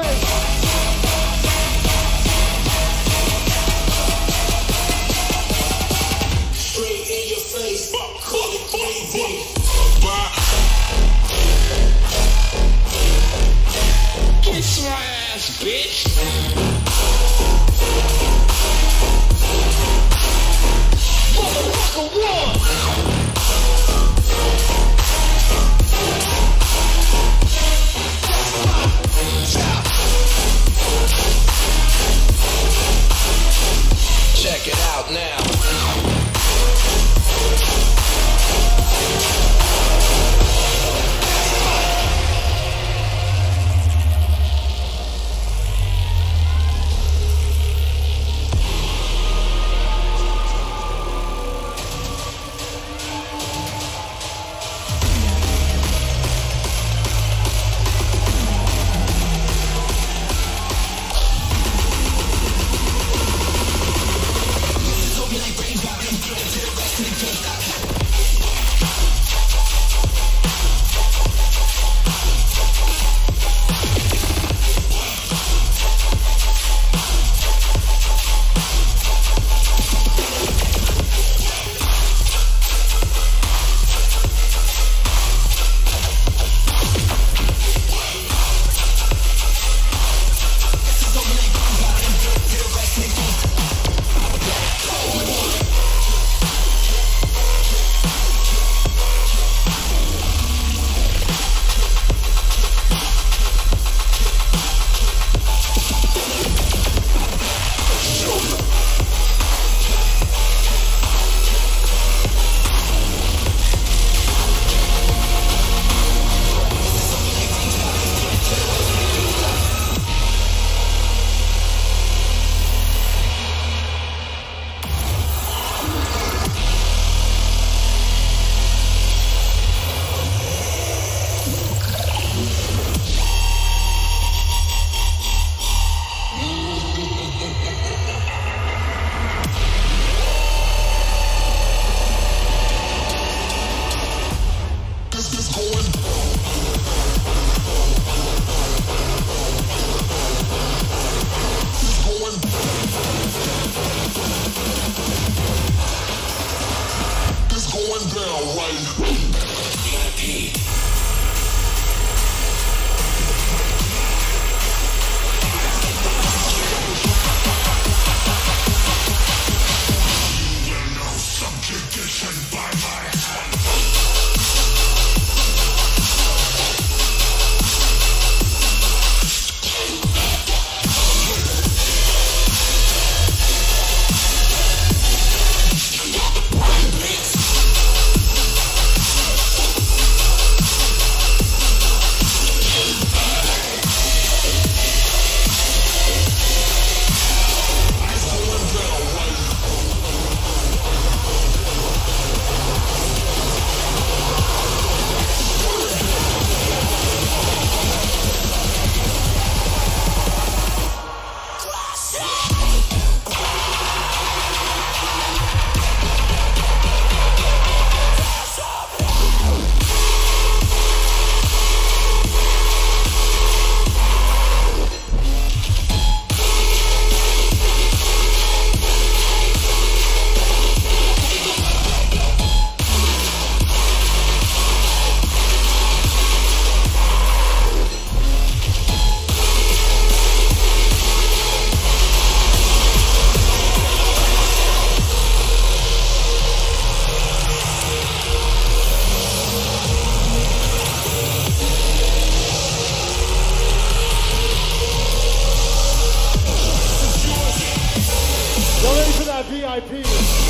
VIP.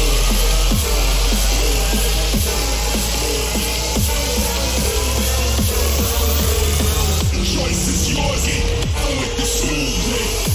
Choice is yours, and with the smooth.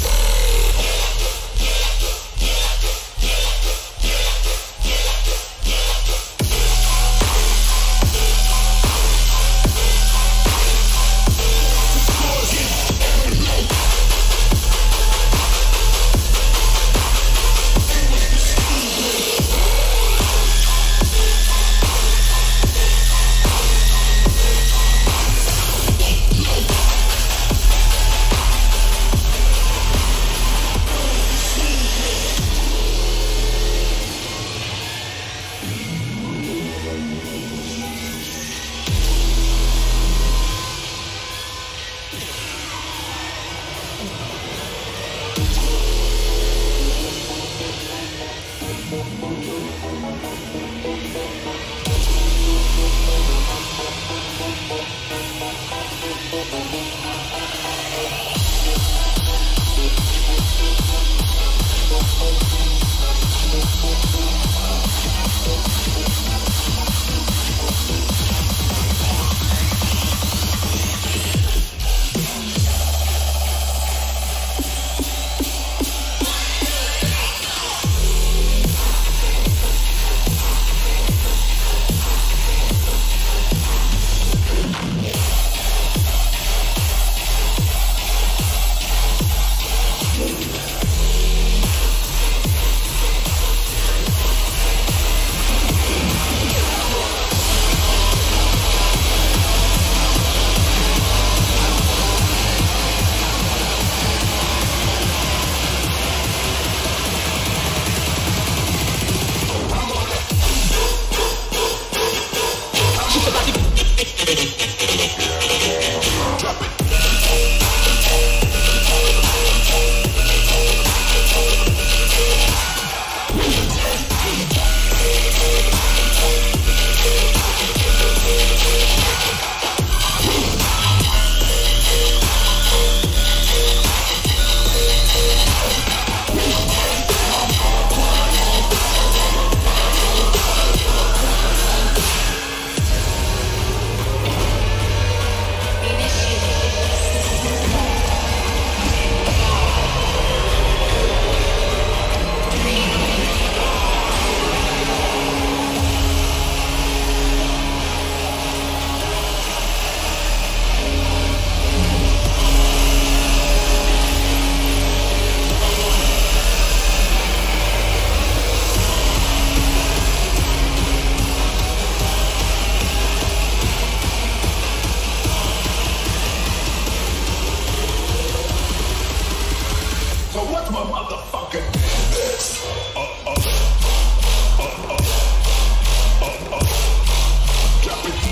Watch my motherfucking drop it.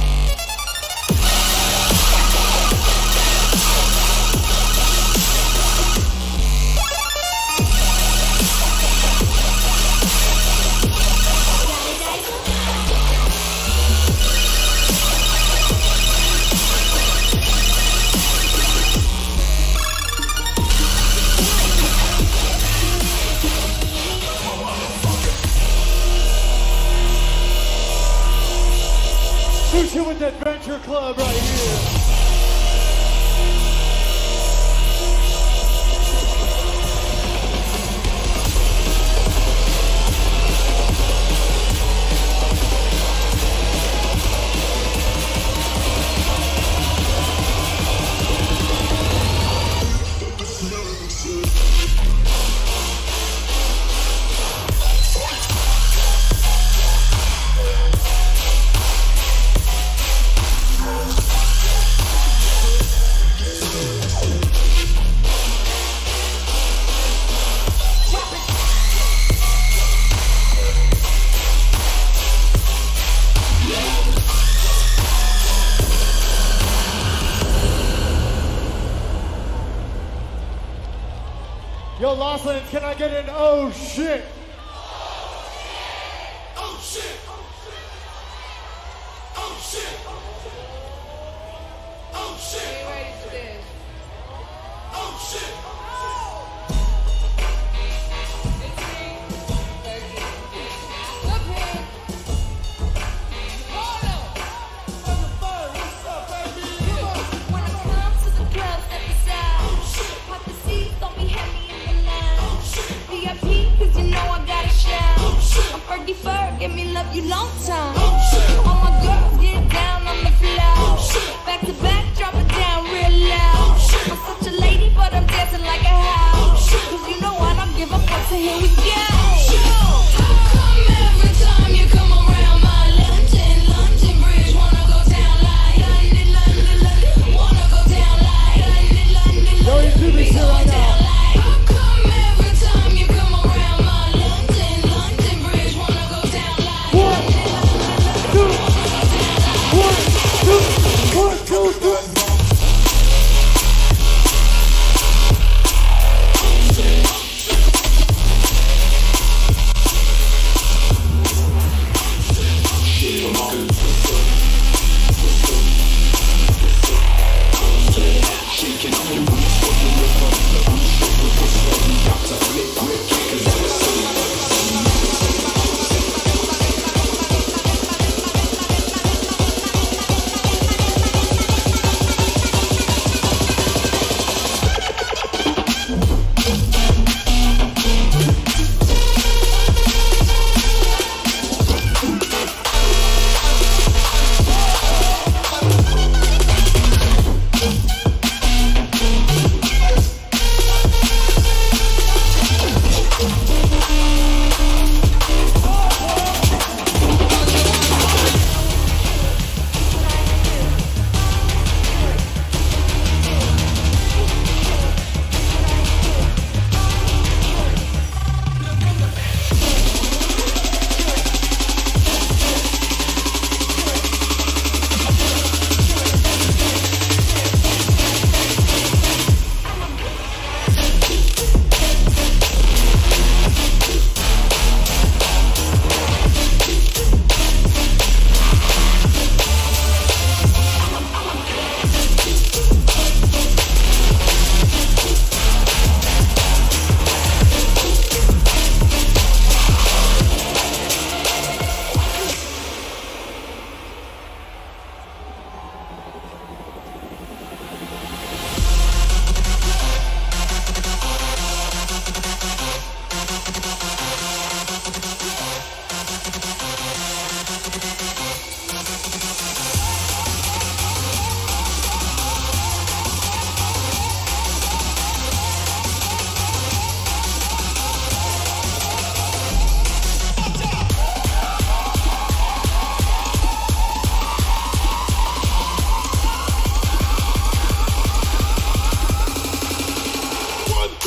With Adventure Club right here. Yo, Lawson, can I get an oh shit? Oh shit! Oh shit! Oh shit! Get ready for this. Oh shit! It's me. Look here. Hold up. What's up, baby? When I come to the club, step aside. Pop the seats, don't be heavy in the line. VIP, cause you know I gotta shine. I'm Fergie Ferg, give me love you long time. All my girls get down on the floor. Back to back, drop it down real loud. I'm such a lady, but I'm dancing like a house. Cause you know I don't give a fuck, so here we go. How come every time you come around my London Bridge, wanna go down like London, wanna go down like London, Yo, you do this shit right now. How come every time you come around my London Bridge, wanna go down like One, two, three.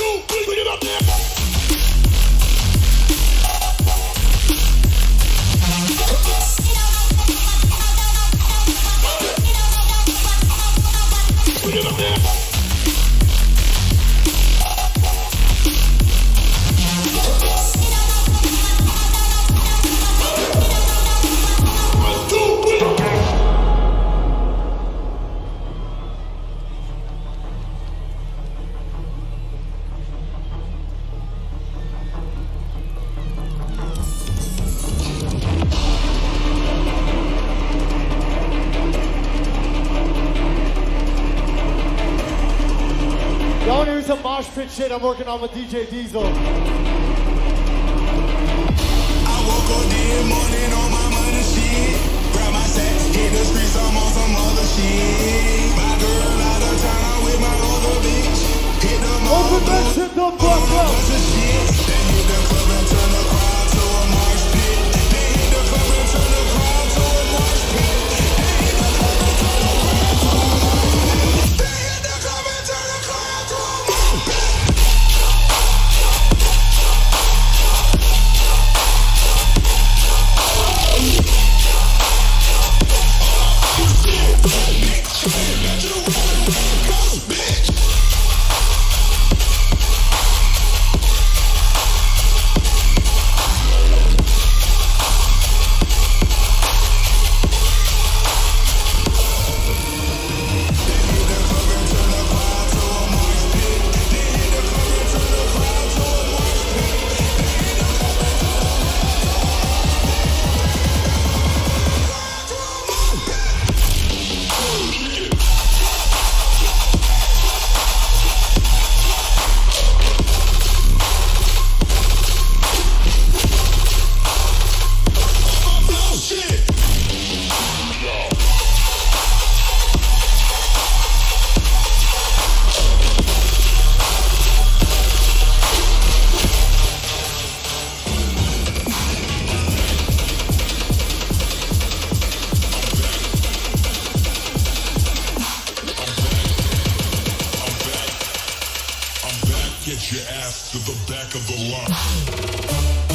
3, bring it up there. Bring it up there. Y'all wanna hear some mosh pit shit I'm working on with DJ Diesel? I woke up this morning on my money shit. Grab my sack, hit the streets, I'm on some other shit. My girl out of town, I'm with my other bitch. Hit the Open that shit the fuck up! Then hit the club and turn the crowd to a mosh pit. Then hit the club and turn the crowd to a mosh pit. Then hit the club and turn the crowd to a mosh pit. Then hit the club and turn the crowd to a mosh pit. Get your ass to the back of the line.